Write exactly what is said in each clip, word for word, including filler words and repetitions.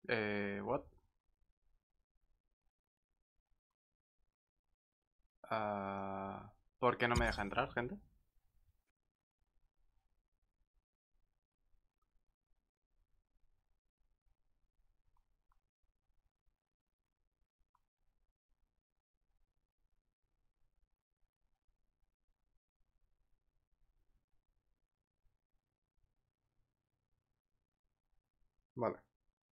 Eh, what? Uh, ¿Por qué no me deja entrar, gente? Vale.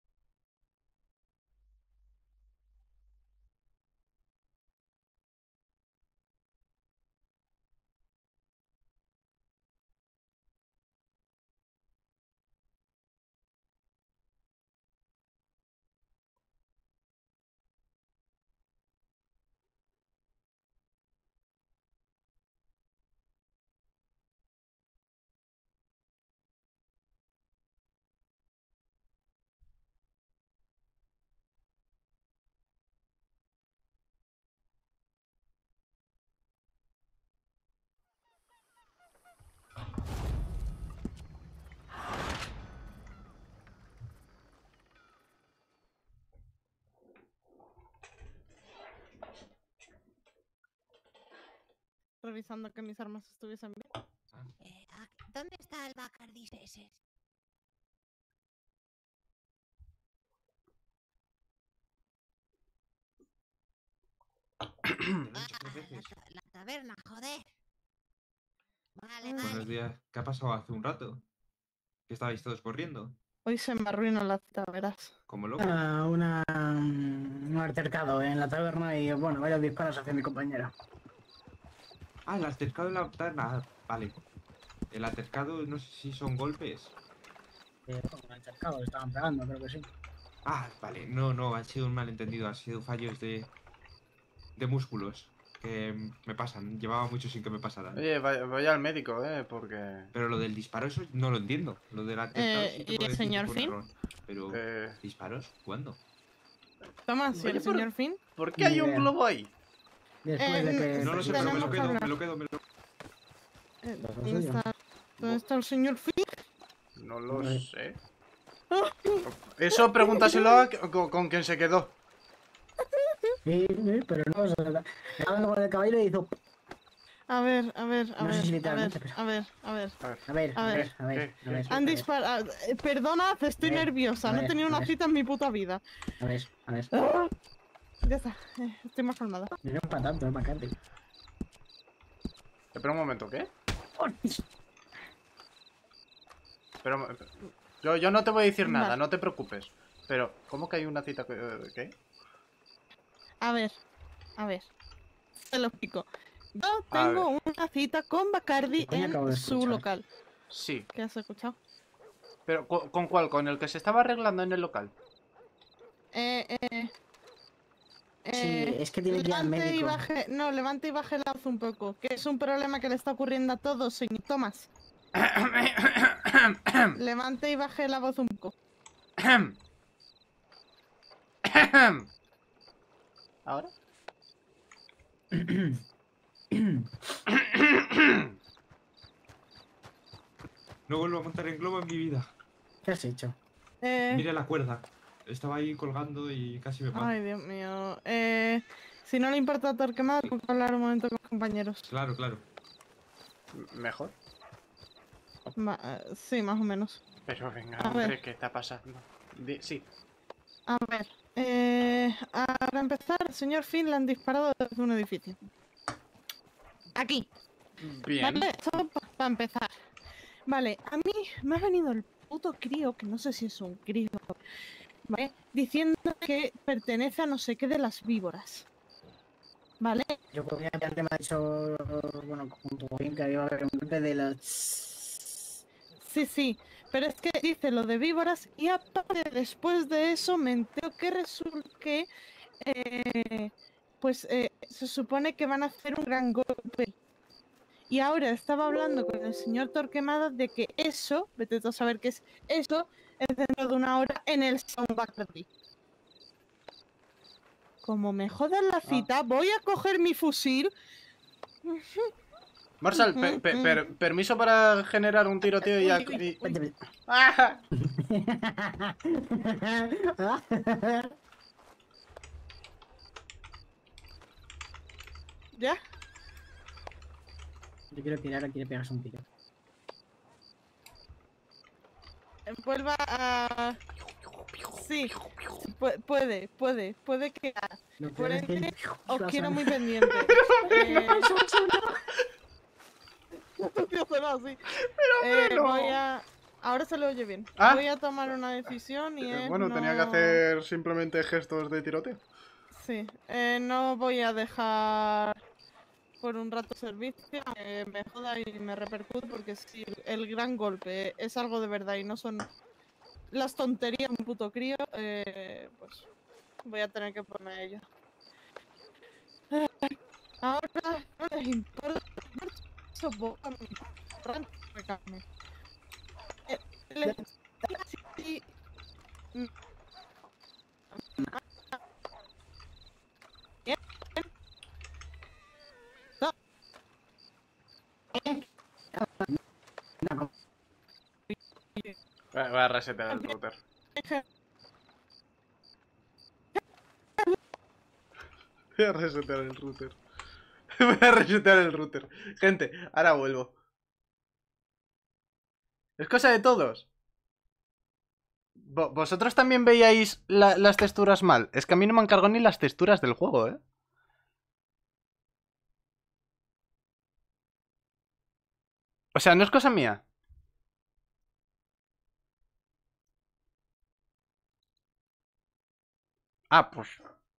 Revisando que mis armas estuviesen bien. Eh, ¿Dónde está el Bacardi ese? Ah, la, la taberna, joder. Vale, vale. Buenos días. ¿Qué ha pasado hace un rato? ¿Que estabais todos corriendo? Hoy se me arruinó la cita, verás. Como loco. Ah, una, un altercado en la taberna y, bueno, varios disparos hacia mi compañera. Ah, el altercado en la taberna. Vale. El altercado, no sé si son golpes. Eh, un altercado, le estaban pegando, creo que sí. Ah, vale. No, no, ha sido un malentendido. Han sido fallos de... de músculos. Que me pasan. Llevaba mucho sin que me pasaran. Oye, vaya, vaya al médico, eh, porque... Pero lo del disparo, eso no lo entiendo. Lo del altercado Eh, sí te ¿y puedo el decir que señor fue un Finn? error. Pero... Eh... ¿Disparos? ¿Cuándo? Toma, ¿y Oye, el por- señor Finn? ¿Por qué hay Ni un idea. globo ahí? Después Eh, de que... No lo sé, pero me lo tenemos que quedo, hablar. me lo quedo, me lo Eh, Lo ¿Dónde suyo. está, ¿Dónde está el señor Finn? No lo Eh. sé. Eso pregúntaselo a con, con quien se quedó. Sí, sí, pero no, o sea, estaba con el caballo y hizo... A ver, a ver, a No sé ver, si a ver, literalmente, pero- a ver, a ver. A ver. A ver, A a ver. ver, a ver, ¿Qué? a ver. ¿Qué? Han a ver, disparado. Eh, Perdonad, estoy A ver, nerviosa. a No he ver, tenido a una ver. cita en mi puta vida. A ver, a ver. Ah, Ya está, eh, estoy más calmada. No es para tanto, es para Candy. Espera un momento, ¿qué? Pero... Yo, yo no te voy a decir nada, Vale. no te preocupes. Pero, ¿cómo que hay una cita? que- ¿Qué? A ver, a ver. Te lo explico. Yo A tengo una cita con Bacardi ¿Qué coño acabo de en su escuchar? local. Sí. ¿Qué has escuchado? Pero, ¿con, con cuál? ¿Con el que se estaba arreglando en el local? Eh, eh. Sí, eh, es que tiene que ir al levante y médico. baje, no, levante y baje la voz un poco, que es un problema que le está ocurriendo a todos, señor Tomás. Levante y baje la voz un poco. ¿Ahora? No vuelvo a montar en globo en mi vida. ¿Qué has hecho? Eh, Mira la cuerda. Estaba ahí colgando y casi me mato. ay, Dios mío. Eh, si no le importa a Torquemada, tengo que hablar un momento con los compañeros. Claro, claro. ¿Mejor? Ma- eh, sí, más o menos. Pero venga, A hombre, ver. ¿qué está pasando? Di- sí. A ver, eh, para empezar, el señor Finn le han disparado desde un edificio. Aquí. Bien. Vale, eso para empezar. Vale, a mí me ha venido el puto crío, que no sé si es un crío, ¿vale? Diciendo que pertenece a no sé qué de las víboras. ¿Vale? Yo podría que antes me ha dicho, bueno, junto con que iba a haber un golpe de los... Sí, sí, pero es que dice lo de víboras y aparte después de eso me entero que resulta que eh, pues eh, se supone que van a hacer un gran golpe. Y ahora estaba hablando con el señor Torquemada de que eso, vete tú a saber qué es eso, es dentro de una hora en el Sound Bacardi. Como me jodan la cita, voy a coger mi fusil Marshall, pe- pe- per- permiso para generar un tiroteo y... ac- y- Vente, ¡Ah! ¿Ya? Yo quiero tirar o quiere pegarse un tiro. Vuelva a... Sí, sí, pu- puede, puede, puede que... Lo Por peor es que ende, el- os va a quiero muy sonar. pendiente. Eh, Tío, suena así. Eh, no. Voy a... Ahora se le oye bien. Ah. Voy a tomar una decisión y Eh, es Bueno, tenía que no- hacer simplemente gestos de tiroteo. Sí, eh, no voy a dejar por un rato servicio, eh, me joda y me repercute porque si el gran golpe es algo de verdad y no son las tonterías de un puto crío, eh, pues voy a tener que ponerme a ello. Eh, Ahora no les importa, eso boca mi rancho de carne. Eh, les- sí, mm, bien, no, No, Voy a voy a resetear el router. Voy a resetear el router. Voy a resetear el router. Gente, ahora vuelvo. Es cosa de todos. Vo- ¿Vosotros también veíais la- las texturas mal? Es que a mí no me han cargado ni las texturas del juego, ¿eh? O sea, no es cosa mía. Ah, pues...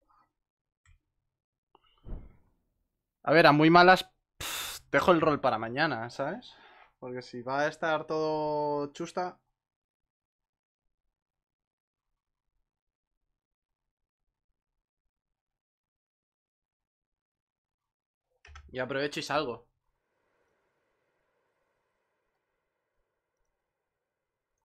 A ver, a muy malas... pff, dejo el rol para mañana, ¿sabes? Porque si va a estar todo chusta... Y aprovecho y salgo.